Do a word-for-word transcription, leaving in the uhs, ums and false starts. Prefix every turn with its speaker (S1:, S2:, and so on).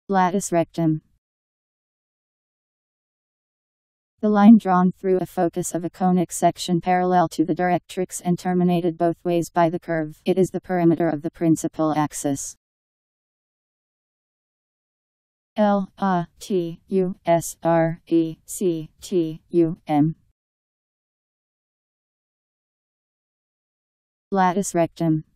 S1: Latus rectum. The line drawn through a focus of a conic section parallel to the directrix and terminated both ways by the curve. It is the perimeter of the principal axis. L A T U S R E C T U M. Latus rectum.